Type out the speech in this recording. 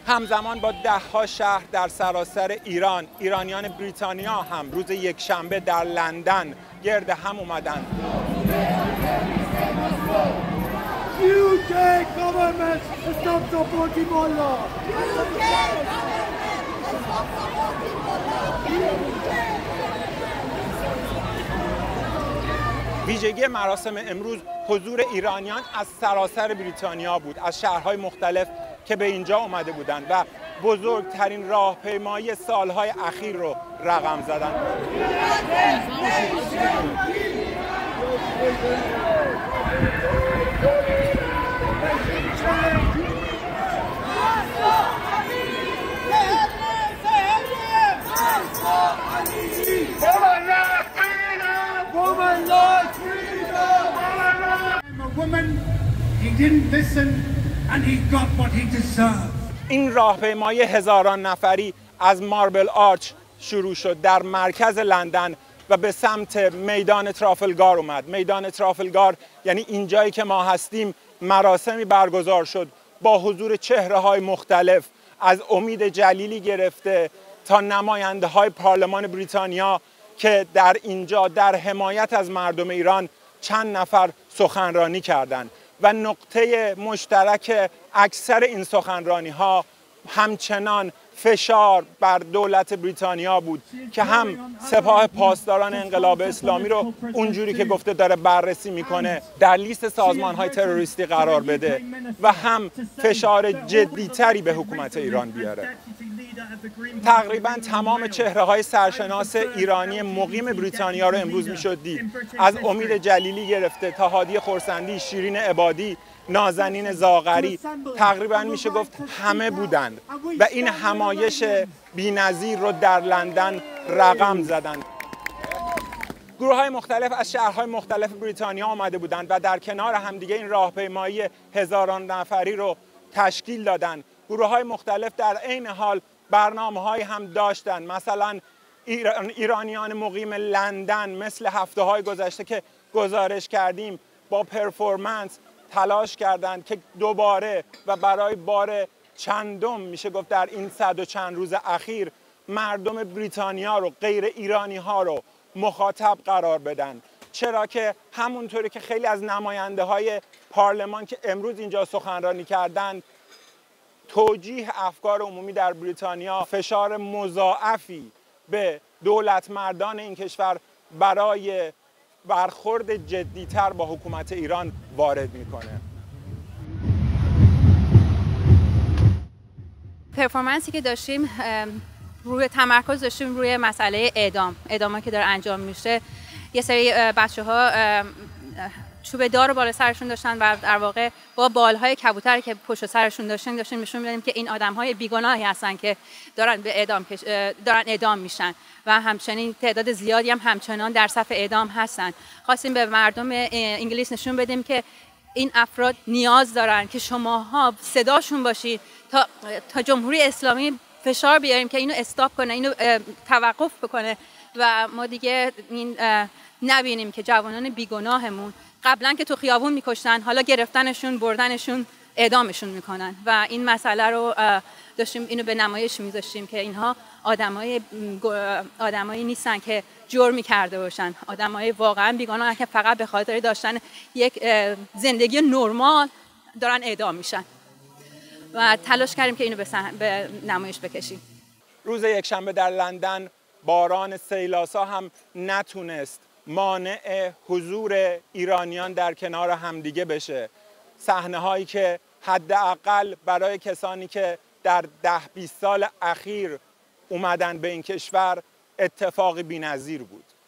همزمان با ده‌ها شهر در سراسر ایران، ایرانیان بریتانیا هم روز یکشنبه در لندن گرد هم اومدن. UK government stop supporting Mullah. ویژگی مراسم امروز حضور ایرانیان از سراسر بریتانیا بود، از شهرهای مختلف که به اینجا اومده بودند و بزرگترین راهپیمایی سالهای اخیر رو رقم زدند. این راهپیمایی هزاران نفری از ماربل آرچ شروع شد در مرکز لندن و به سمت میدان ترافلگار اومد. میدان ترافلگار یعنی اینجایی که ما هستیم. مراسمی برگزار شد با حضور چهره‌های مختلف، از امید جلیلی گرفته تا نماینده‌های پارلمان بریتانیا که در اینجا در حمایت از مردم ایران چند نفر سخنرانی کردند و نقطه مشترک اکثر این سخنرانی‌ها همچنان فشار بر دولت بریتانیا بود که هم سپاه پاسداران انقلاب اسلامی رو اونجوری که گفته داره بررسی میکنه در لیست سازمان‌های تروریستی قرار بده و هم فشار جدی‌تری به حکومت ایران بیاره. تقریبا تمام چهره‌های سرشناس ایرانی مقیم بریتانیا رو امروز میشد دید، از امید جلیلی گرفته تا هادی خرسندی، شیرین عبادی، نازنین زاغری، تقریبا میشه گفت همه بودند و این همایش بی‌نظیر رو در لندن رقم زدند. گروه‌های مختلف از شهرهای مختلف بریتانیا آمده بودند و در کنار همدیگه این راهپیمایی هزاران نفری رو تشکیل دادند. گروه‌های مختلف در عین حال برنامه‌های هم داشتند. مثلا ایرانیان مقیم لندن مثل هفته‌های گذشته که گزارش کردیم با پرفورمنس تلاش کردند که دوباره و برای بار چندم میشه گفت در این 100 و چند روز اخیر مردم بریتانیا رو، غیر ایرانی ها رو مخاطب قرار بدن. چرا که همونطوری که خیلی از نماینده های پارلمان که امروز اینجا سخنرانی کردند، توجیه افکار عمومی در بریتانیا فشار مضاعفی به دولت مردان این کشور برای برخورد جدی‌تر با حکومت ایران وارد میکنه. پرفورمنسی که داشتیم روی تمرکز داشتیم روی مسئله اعدامی که داره انجام میشه. یه سری بچه‌ها چوب دار رو بالا سرشون داشتن و در واقع با بالهای کبوتر که پشت سرشون داشتیم نشون میدادیم که این آدم‌های بیگناهی هستن که دارن اعدام میشن و همچنین تعداد زیادی هم همچنان در صف اعدام هستن. خواستیم به مردم انگلیس نشون بدیم که این افراد نیاز دارن که شماها صداشون باشید تا جمهوری اسلامی فشار بیاریم که اینو استاپ کنه، اینو توقف بکنه و ما دیگه این نبینیم که جوانان بیگناهمون قبلا که تو خیابون میکشتن، حالا گرفتنشون، بردنشون، اعدامشون میکنن و این مسئله رو داشتیم اینو به نمایش میذاشتیم که اینها آدمایی نیستن که جرمی کرده باشن، آدمای واقعا بیگناه که فقط به خاطر داشتن یک زندگی نرمال دارن اعدام میشن و تلاش کردیم که اینو به نمایش بکشیم. روز یکشنبه در لندن باران سیلاسا هم نتونست مانع حضور ایرانیان در کنار همدیگه بشه. صحنه هایی که حداقل برای کسانی که در 10-20 سال اخیر اومدن به این کشور اتفاقی بی‌نظیر بود.